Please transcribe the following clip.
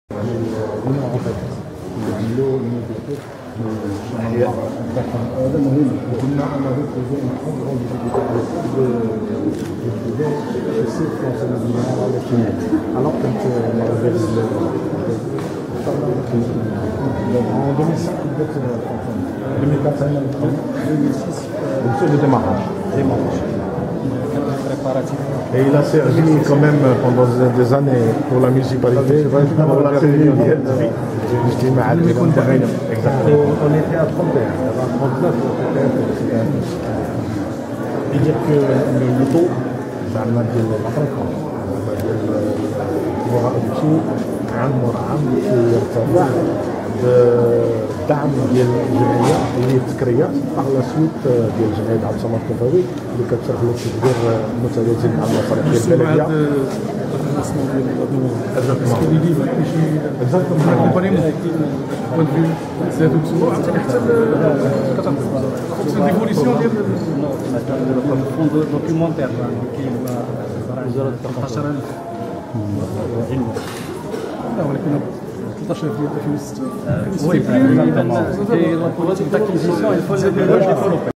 هنا عقد اللون هذا مهم. قلنا انا ضد alors quand en 2005 2004 2006 le démarrage. Et il a servi quand même pendant des années pour la municipalité, pour la réunion exactement. On était à 31, à 39 peut-être. C'est-à-dire que le taux, زعما ديال الافريقيا الوراء يمشي عام ورا عام يرتفع بدعم ديال الجمعيه اللي هي التكريه على سويت ديال جمعيه عبد الصمد الطفاوي اللي كتشرح له تدبير متوازن مع المصالح ديال البلديه. ولكن 13 ديال 2006 وي، la politique d'acquisition, il faut le développer.